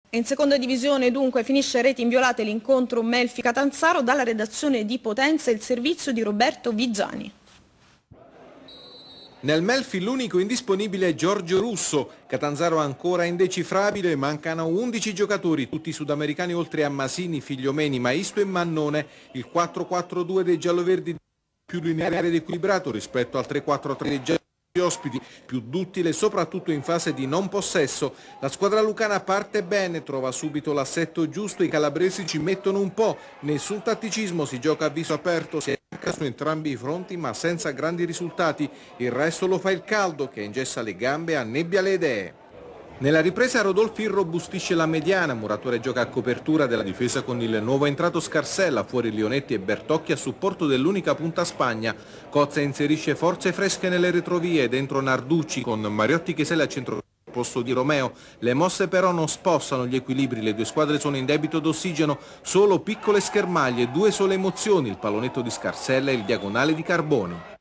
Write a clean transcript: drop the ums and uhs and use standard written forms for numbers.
In seconda divisione dunque finisce a reti inviolate l'incontro Melfi-Catanzaro. Dalla redazione di Potenza il servizio di Roberto Vigiani. Nel Melfi l'unico indisponibile è Giorgio Russo. Catanzaro ancora indecifrabile, mancano 11 giocatori, tutti sudamericani oltre a Masini, Figliomeni, Maisto e Mannone. Il 4-4-2 dei gialloverdi più lineare ed equilibrato rispetto al 3-4-3 dei gialloverdi ospiti, più duttile soprattutto in fase di non possesso. La squadra lucana parte bene, trova subito l'assetto giusto, i calabresi ci mettono un po', nessun tatticismo, si gioca a viso aperto, si attacca su entrambi i fronti ma senza grandi risultati, il resto lo fa il caldo che ingessa le gambe e annebbia le idee. Nella ripresa Rodolfi irrobustisce la mediana, Muratore gioca a copertura della difesa con il nuovo entrato Scarsella, fuori Lionetti e Bertocchi a supporto dell'unica punta Spagna. Cozza inserisce forze fresche nelle retrovie, dentro Narducci con Mariotti che sale al centro al posto di Romeo. Le mosse però non spossano gli equilibri, le due squadre sono in debito d'ossigeno, solo piccole schermaglie, due sole emozioni, il pallonetto di Scarsella e il diagonale di Carboni.